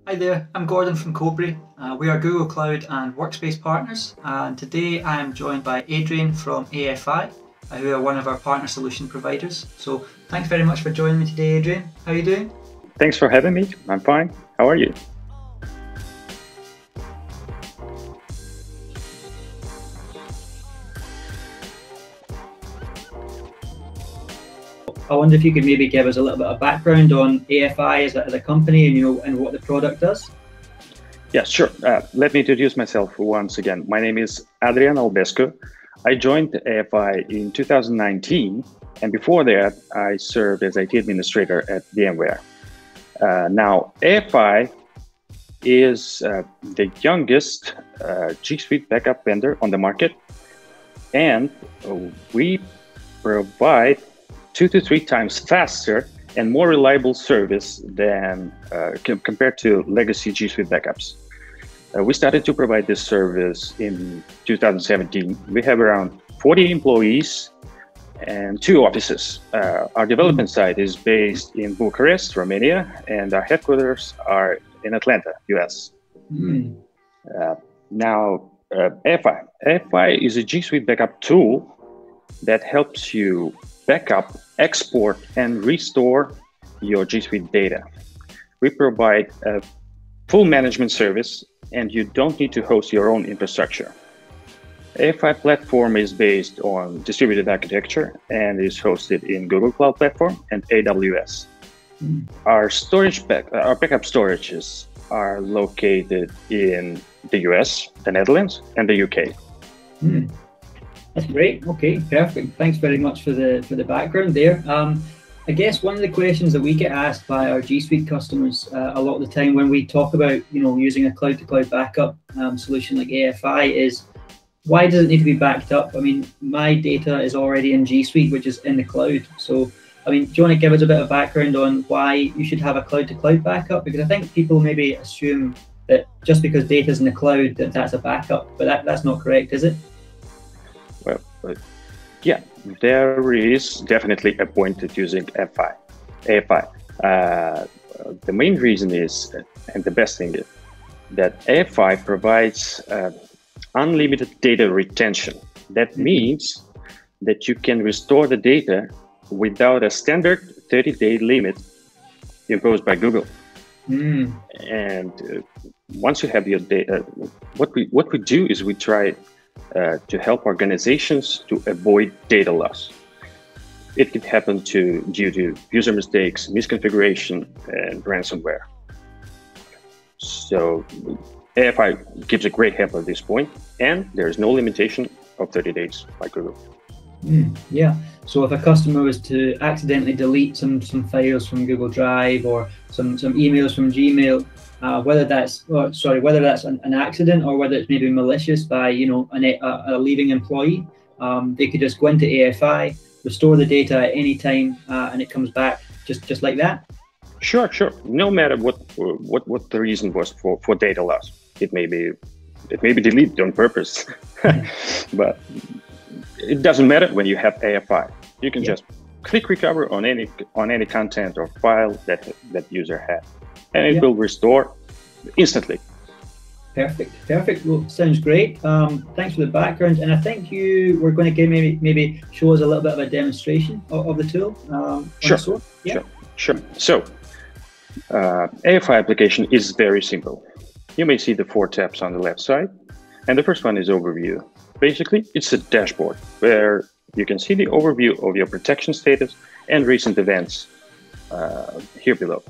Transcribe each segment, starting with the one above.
Hi there, I'm Gordon from Cobry. We are Google Cloud and Workspace partners, and today I am joined by Adrian from AFI, who are one of our partner solution providers. So thanks very much for joining me today, Adrian. How are you doing? Thanks for having me. I'm fine. How are you? I wonder if you could maybe give us a little bit of background on AFI as a company and and what the product does. Yeah, sure. Let me introduce myself once again. My name is Adrian Albesco. I joined AFI in 2019, and before that, I served as IT administrator at VMware. Now, AFI is the youngest G Suite backup vendor on the market, and we provide 2 to 3 times faster and more reliable service than compared to legacy G Suite backups. We started to provide this service in 2017. We have around 40 employees and 2 offices. Our development site is based in Bucharest, Romania, and our headquarters are in Atlanta, US. Mm. Now, AFI is a G Suite backup tool that helps you backup, export, and restore your G Suite data. We provide a full management service, and you don't need to host your own infrastructure. AFI platform is based on distributed architecture and is hosted in Google Cloud Platform and AWS. Mm. Our backup storages are located in the US, the Netherlands, and the UK. Mm. That's great. Okay, perfect. Thanks very much for the background there. I guess one of the questions that we get asked by our G Suite customers a lot of the time when we talk about using a cloud-to-cloud backup solution like AFI is why does it need to be backed up? I mean, my data is already in G Suite, which is in the cloud. So, I mean, do you want to give us a bit of background on why you should have a cloud-to-cloud backup? Because I think people maybe assume that just because data is in the cloud that's a backup, but that's not correct, is it? Well, yeah, there is definitely a point to using AFI. The main reason is, and the best thing is, that AFI provides unlimited data retention. That means that you can restore the data without a standard 30-day limit imposed by Google. Mm. And once you have your data, what we do is we try to help organizations to avoid data loss. It could happen due to user mistakes, misconfiguration, and ransomware. So AFI gives a great help at this point, and there is no limitation of 30 days by Google. Yeah. So if a customer was to accidentally delete some files from Google Drive or some emails from Gmail, whether that's an accident or whether it's maybe malicious by a leaving employee, they could just go into AFI, restore the data at any time, and it comes back just like that. Sure. No matter what the reason was for data loss, it may be deleted on purpose, but it doesn't matter when you have AFI. You can just click recover on any content or file that user had, and it will restore instantly. Perfect. Well, sounds great. Thanks for the background, and I think you were going to give maybe show us a little bit of a demonstration of the tool. Sure. So, AFI application is very simple. You may see the 4 tabs on the left side, and the first one is overview. Basically, it's a dashboard where you can see the overview of your protection status and recent events here below.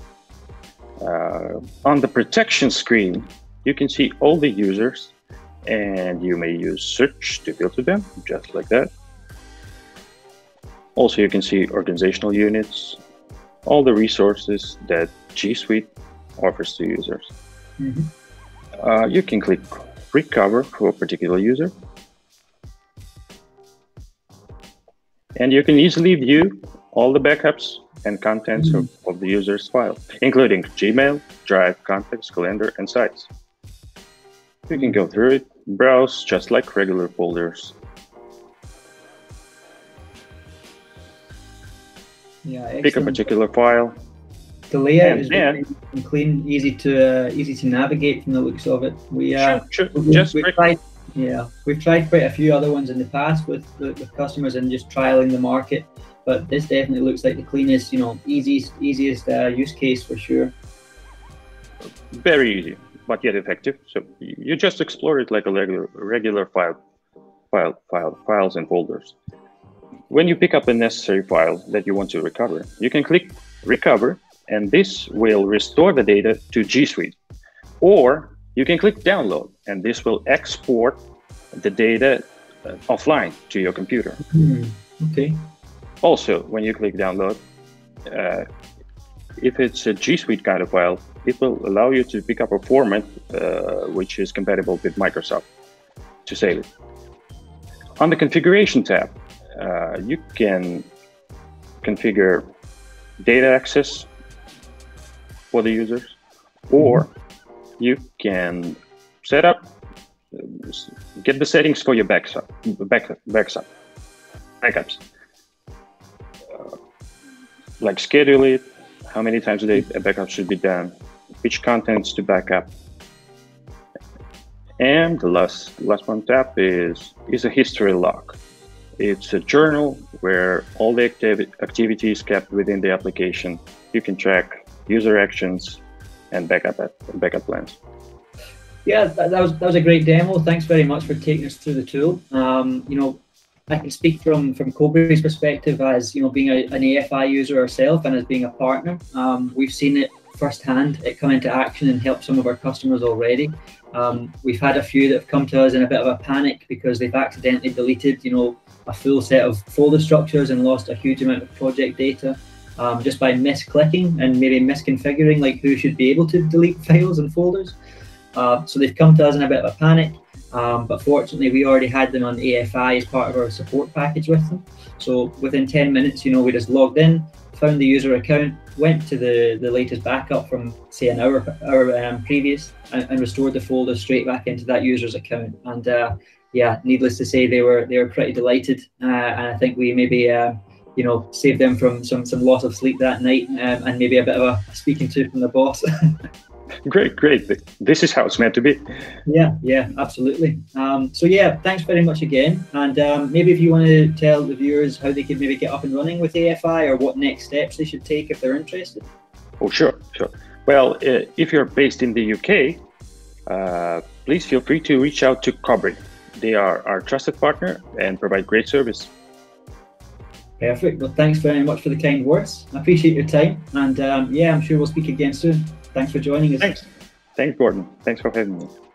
On the protection screen, you can see all the users, and you may use search to filter them, just like that. Also, you can see organizational units, all the resources that G Suite offers to users. Mm-hmm. You can click recover for a particular user, and you can easily view all the backups and contents of the user's file, including Gmail, Drive, Contacts, Calendar, and Sites. You can go through it, browse just like regular folders. Yeah, Pick a particular file, The layout is then, very clean, easy to navigate from the looks of it. sure. We've tried quite a few other ones in the past with customers and just trialing the market, but this definitely looks like the cleanest, easiest use case for sure. Very easy, but yet effective. So you just explore it like a regular files and folders. When you pick up a necessary file that you want to recover, you can click Recover, and this will restore the data to G Suite. Or you can click Download, and this will export the data offline to your computer. Okay. Also, when you click Download, if it's a G Suite kind of file, it will allow you to pick up a format which is compatible with Microsoft to save it. On the Configuration tab, you can configure data access for the users, or you can set up, get the settings for your backups, like schedule it, how many times a day a backup should be done, which contents to backup. And the last one tab is a history log. It's a journal where all the activity is kept within the application. You can track user actions and backup plans. Yeah, that was a great demo. Thanks very much for taking us through the tool. I can speak from Cobry's perspective as being an AFI user ourselves and as being a partner. We've seen it firsthand, it come into action and help some of our customers already. We've had a few that have come to us in a bit of a panic because they've accidentally deleted, a full set of folder structures and lost a huge amount of project data just by misclicking and maybe misconfiguring like who should be able to delete files and folders. So they've come to us in a bit of a panic, but fortunately we already had them on AFI as part of our support package with them. So within 10 minutes, we just logged in, found the user account, went to the latest backup from say an hour previous and restored the folder straight back into that user's account. And yeah, needless to say, they were pretty delighted, and I think we maybe saved them from some loss of sleep that night, and maybe a bit of a speaking to from the boss. Great. This is how it's meant to be. Yeah, absolutely. So yeah, thanks very much again. And maybe if you want to tell the viewers how they could maybe get up and running with AFI or what next steps they should take if they're interested. Oh, sure. Well, if you're based in the UK, please feel free to reach out to Cobry. They are our trusted partner and provide great service. Perfect. Well, thanks very much for the kind words. I appreciate your time. And yeah, I'm sure we'll speak again soon. Thanks for joining us. Thanks, Gordon. Thanks for having me.